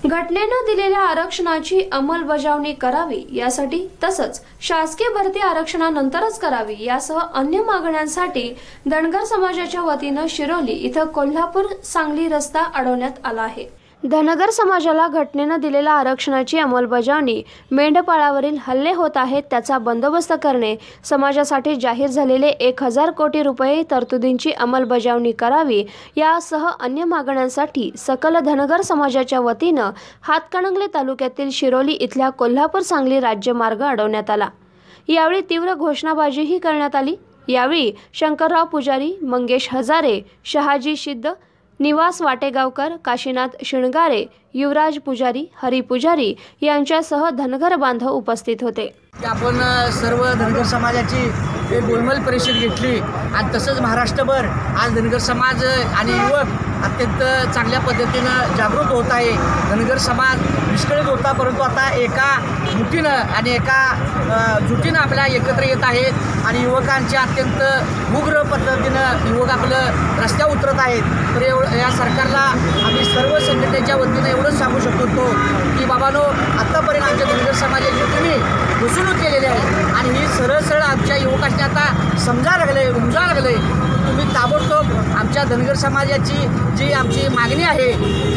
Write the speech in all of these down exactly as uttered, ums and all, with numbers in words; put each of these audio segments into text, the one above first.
घटनेनं दिलेल्या आरक्षणाची अंमलबजावणी करावी यासाठी तसंच शासकीय भरती आरक्षणानंतरच करावी यासह अन्य मागण्यांसाठी धनगर समाजाच्या वतीनं शिरोली इथं कोल्हापूर सांगली रस्ता अडवण्यात आला आहे। धनगर समाजाला घटनेनं दिलेल्या आरक्षणाची अंमलबजावणी, मेंढपाळावरील हल्ले होत आहेत त्याचा बंदोबस्त करणे, समाजासाठी जाहीर झालेले एक हजार कोटी रुपये तरतुदींची अंमलबजावणी करावी यासह अन्य मागण्यांसाठी सकल धनगर समाजाच्या वतीनं हातकणंगले तालुक्यातील शिरोली इथल्या कोल्हापूर सांगली राज्यमार्ग अडवण्यात आला। यावेळी तीव्र घोषणाबाजीही करण्यात आली। यावेळी शंकरराव पुजारी, मंगेश हजारे, शहाजी शिद्द, निवास वाटेगावकर, काशीनाथ शिणगारे, युवराज पुजारी, हरी पुजारी यांच्यासह धनगर बांधव उपस्थित होते। आपण सर्व धनगर समाजाची एक गोलमेज परिषद घेतली आणि तसंच महाराष्ट्रभर आज धनगर समाज आणि युवक अत्यंत चांगल्या पद्धतीनं जागृत होत आहे। धनगर समाज विस्कळीत होता, परंतु आता एका मुठीनं आणि एका जुटीनं आपल्या एकत्र येत आहेत आणि युवकांच्या अत्यंत उग्र पद्धतीनं युवक आपलं रस्त्यावर उतरत आहेत। तर एवढं या सरकारला आम्ही सर्व संघटनेच्या वतीनं एवढंच सांगू शकतो की बाबांनो, आत्तापर्यंत आमच्या धनगर समाजाची तुम्ही फसवणूक केलेली आहे आणि ही सरळ सरळ आमच्या युवकांनी आता समजा लागले उमजा लागले। तुम्ही ताबडतोब आमच्या धनगर समाजाची जी आमची मागणी आहे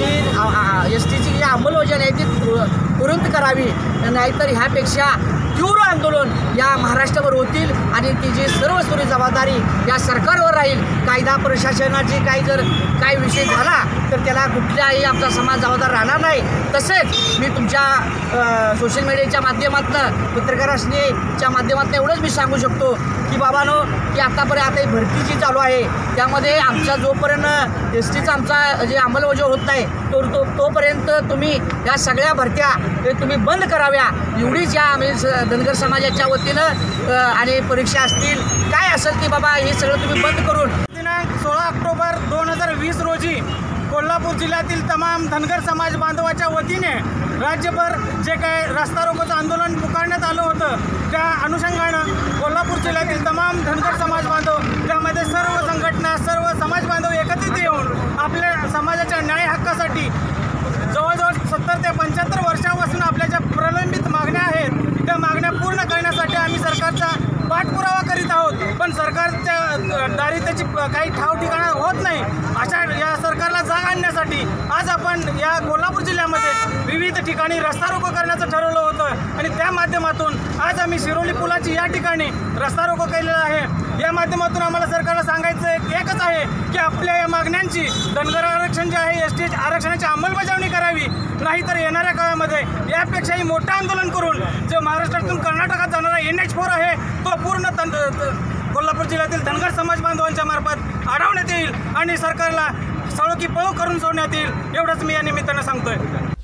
ती एस टीची जी अंमलबजावणी आहे ती तुरंत करावी, नाहीतर ह्यापेक्षा तीव्र आंदोलन या महाराष्ट्रावर होतील आणि तिची सर्वस्वी जबाबदारी या सरकारवर राहील। कायदा प्रशासनाची काही जर काही विषय झाला तर त्याला कुठल्याही आमचा समाज जबाबदार राहणार नाही। तसेच मी तुमच्या सोशल मीडियाच्या माध्यमातून पत्रकारांच्या माध्यमातून एवढंच मी सांगू शकतो की बाबांनो, की आतापर्यंत आता ही भरती जी चालू आहे त्यामध्ये आमचा जोपर्यंत एस टीचा आमचा जे अंमलबजावणी होत नाही तो तो तोपर्यंत तुम्ही या सगळ्या भरत्या तुम्ही बंद कराव्या, एवढीच या आम्ही धनगर समाजाच्या वतीनं आणि परीक्षा असतील काय असेल की बाबा हे सगळं तुम्ही बंद करून दिनांक सोळा ऑक्टोबर दोन हजार वीस रोजी कोल्हापूर जिल्ह्यातील तमाम धनगर समाज बांधवाच्या वतीने राज्यभर जे काही रस्ता रोकोचं आंदोलन पुकारण्यात आलं होतं त्या अनुषंगानं कोल्हापूर जिल्ह्यातील तमाम धनगर समाज बांधव, त्यामध्ये सर्व संघटना, सर्व समाज बांधव एकत्रित येऊन आपल्या समाजाच्या न्याय हक्कासाठी जवळजवळ सत्तर ते पंच्याहत्तर वर्षांपासून आपल्या ज्या प्रलंबित मागण्या आहेत त्या मागण्या पूर्ण करण्यासाठी आम्ही सरकारचा पाठपुरावा करीत आहोत, पण सरकारच्या दारी त्याची काही ठाव ठिकाणा होत नाही। अशा या सरकारला जाग आणण्यासाठी आज आपण या कोल्हापूर जिल्ह्यामध्ये विविध ठिकाणी रस्ता रोको करण्याचं ठरवलं होतं आणि त्या माध्यमातून आज आम्ही शिरोली पुलाची या ठिकाणी रस्ता रोको केलेला आहे। या माध्यमातून आम्हाला सरकारला सांगायचं एक एकच आहे की आपल्या या मागण्यांची धनगर आरक्षण जे आहे एस टी आरक्षणाची अंमलबजावणी करावी, नाहीतर येणाऱ्या काळामध्ये यापेक्षाही मोठं आंदोलन करून जे महाराष्ट्रातून कर्नाटकात जाणारा एन एच फोर आहे तो पूर्ण कोल्हापूर जिल्ह्यातील धनगर समाज बांधवांच्या मार्फत अडवण्यात येईल आणि सरकारला सळो की पळो करून सोडण्यात येईल, एवढंच मी या निमित्तानं सांगतोय।